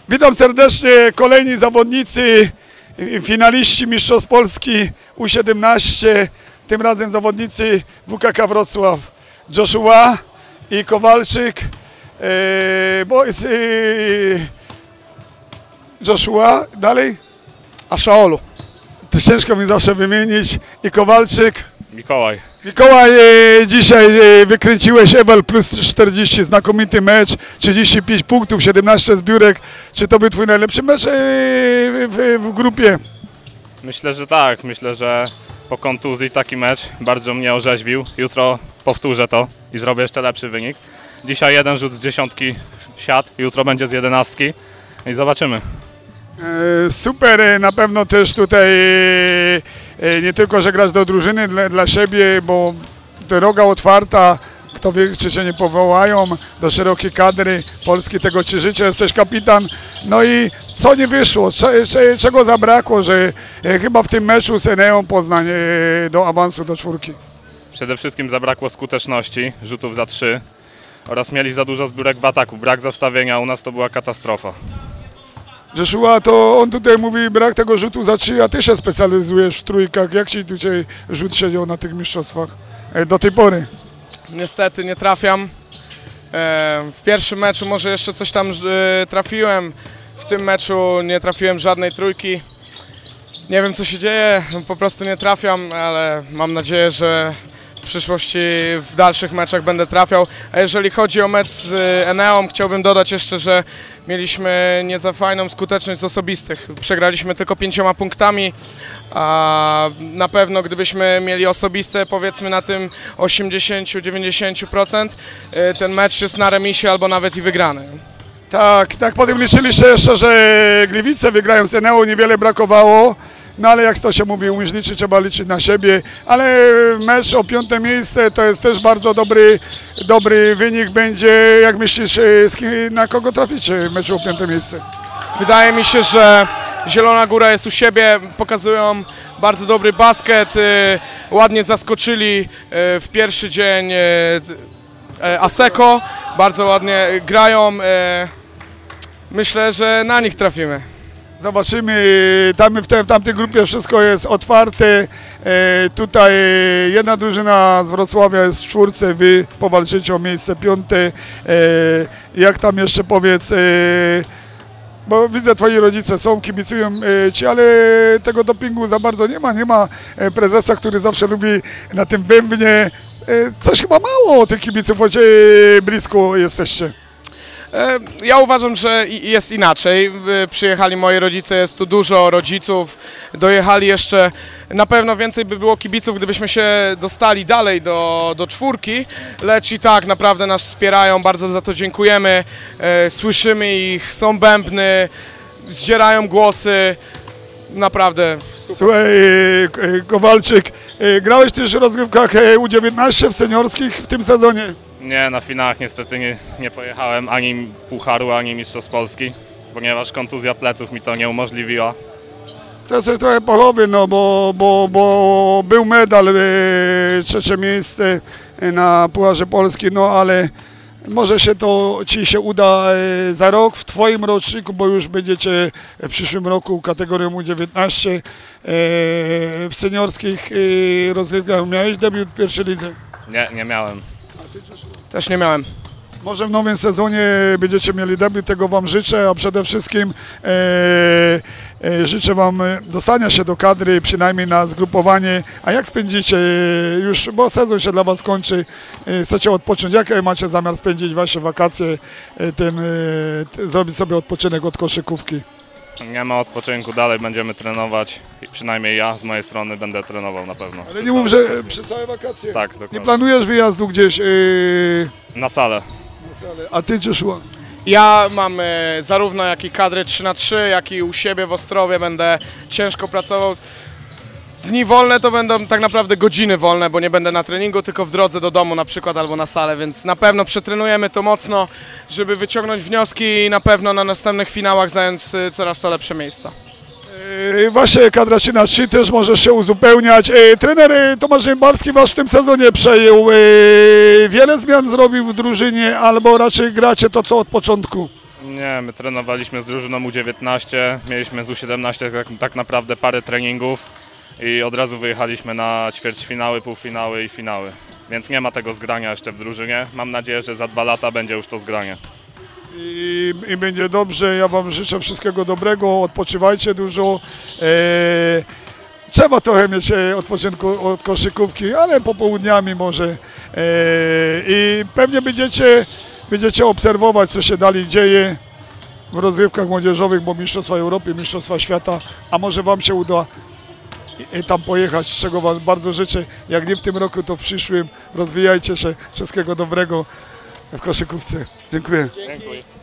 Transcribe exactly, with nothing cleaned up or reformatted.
Witam serdecznie, kolejni zawodnicy, finaliści Mistrzostw Polski U siedemnaście, tym razem zawodnicy W K K Wrocław, Joshua i Kowalczyk, e, boys, e, Joshua, dalej? A Szaolu. To ciężko mi zawsze wymienić, i Kowalczyk. Mikołaj. Mikołaj, e, dzisiaj e, wykręciłeś Ewel plus czterdzieści, znakomity mecz, trzydzieści pięć punktów, siedemnaście zbiórek. Czy to był twój najlepszy mecz e, w, w grupie? Myślę, że tak. Myślę, że po kontuzji taki mecz bardzo mnie orzeźwił. Jutro powtórzę to i zrobię jeszcze lepszy wynik. Dzisiaj jeden rzut z dziesiątki siat, jutro będzie z jedenastki i zobaczymy. Super, na pewno też tutaj nie tylko, że grasz do drużyny dla, dla siebie, bo droga otwarta, kto wie, czy się nie powołają do szerokiej kadry Polski, tego ci życzę, jesteś kapitan. No i co nie wyszło, czego zabrakło, że chyba w tym meczu z Eneą Poznań do awansu do czwórki? Przede wszystkim zabrakło skuteczności, rzutów za trzy oraz mieli za dużo zbiórek w ataku, brak zastawienia, u nas to była katastrofa. Joshua, to on tutaj mówi brak tego rzutu za trzy, a ty się specjalizujesz w trójkach. Jak ci tutaj rzut siedział na tych mistrzostwach do tej pory? Niestety nie trafiam. W pierwszym meczu może jeszcze coś tam trafiłem. W tym meczu nie trafiłem żadnej trójki. Nie wiem, co się dzieje, po prostu nie trafiam, ale mam nadzieję, że w przyszłości w dalszych meczach będę trafiał. A jeżeli chodzi o mecz z Eneą, chciałbym dodać jeszcze, że mieliśmy nie za fajną skuteczność z osobistych. Przegraliśmy tylko pięcioma punktami, a na pewno gdybyśmy mieli osobiste powiedzmy na tym osiemdziesiąt do dziewięćdziesięciu procent, ten mecz jest na remisie albo nawet i wygrany. Tak, tak potem liczyliście jeszcze, że Gliwice wygrają z Eneą, niewiele brakowało. No ale jak to się mówi, umieć liczyć, trzeba liczyć na siebie, ale mecz o piąte miejsce to jest też bardzo dobry, dobry wynik będzie. Jak myślisz, na kogo traficie w meczu o piąte miejsce? Wydaje mi się, że Zielona Góra jest u siebie, pokazują bardzo dobry basket, ładnie zaskoczyli w pierwszy dzień Asseco, bardzo ładnie grają, myślę, że na nich trafimy. Zobaczymy, tam w, te, w tamtej grupie wszystko jest otwarte. E, tutaj jedna drużyna z Wrocławia jest w czwórce, wy powalczycie o miejsce piąte. E, jak tam jeszcze powiedz, e, bo widzę, twoi rodzice są, kibicują e, ci, ale tego dopingu za bardzo nie ma. Nie ma prezesa, który zawsze lubi na tym bębnie. E, coś chyba mało tych kibiców, choć e, blisko jesteście. Ja uważam, że jest inaczej. Przyjechali moi rodzice, jest tu dużo rodziców, dojechali jeszcze, na pewno więcej by było kibiców, gdybyśmy się dostali dalej do, do czwórki, lecz i tak naprawdę nas wspierają, bardzo za to dziękujemy, słyszymy ich, są bębny, zdzierają głosy, naprawdę super. Słuchaj, Kowalczyk, grałeś też w rozgrywkach U dziewiętnaście w seniorskich w tym sezonie? Nie, na finałach niestety nie, nie pojechałem ani Pucharu, ani Mistrzostw Polski, ponieważ kontuzja pleców mi to nie umożliwiła. To jesteś trochę pochowy, no bo, bo, bo był medal, e, trzecie miejsce na Pucharze Polski, no ale może się to ci się uda e, za rok, w twoim roczniku, bo już będziecie w przyszłym roku kategorią U dziewiętnaście. E, w seniorskich e, rozgrywkach miałeś debiut w pierwszej lidze? Nie, nie miałem. Też nie miałem. Może w nowym sezonie będziecie mieli debiut, tego wam życzę, a przede wszystkim e, e, życzę wam dostania się do kadry, przynajmniej na zgrupowanie. A jak spędzicie już, bo sezon się dla was kończy, e, chcecie odpocząć, jak macie zamiar spędzić wasze wakacje, e, ten, e, zrobić sobie odpoczynek od koszykówki? Nie ma odpoczynku, dalej będziemy trenować i przynajmniej ja z mojej strony będę trenował na pewno. Ale nie mów, że przez całe wakacje. Tak, dokładnie. Nie planujesz wyjazdu gdzieś? Yy... Na salę. Na salę. A ty, Joshua? Ja mam e, zarówno jak i kadry trzy na trzy, jak i u siebie w Ostrowie będę ciężko pracował. Dni wolne to będą tak naprawdę godziny wolne, bo nie będę na treningu, tylko w drodze do domu na przykład albo na salę, więc na pewno przetrenujemy to mocno, żeby wyciągnąć wnioski i na pewno na następnych finałach zająć coraz to lepsze miejsca. Yy, właśnie kadra trzy na trzy też możesz się uzupełniać. Yy, trener Tomasz Ziembalski was w tym sezonie przejął. Yy, wiele zmian zrobił w drużynie, albo raczej gracie to co od początku? Nie, my trenowaliśmy z drużyną U dziewiętnaście, mieliśmy z U siedemnaście tak, tak naprawdę parę treningów i od razu wyjechaliśmy na ćwierćfinały, półfinały i finały. Więc nie ma tego zgrania jeszcze w drużynie. Mam nadzieję, że za dwa lata będzie już to zgranie. I, i będzie dobrze. Ja Wam życzę wszystkiego dobrego, odpoczywajcie dużo. E, trzeba trochę mieć odpoczynku od koszykówki, ale popołudniami może. E, I pewnie będziecie, będziecie obserwować, co się dalej dzieje w rozgrywkach młodzieżowych, bo Mistrzostwa Europy, Mistrzostwa Świata, a może Wam się uda i tam pojechać, czego Wam bardzo życzę. Jak nie w tym roku, to w przyszłym. Rozwijajcie się. Wszystkiego dobrego w koszykówce. Dziękuję. Dziękuję.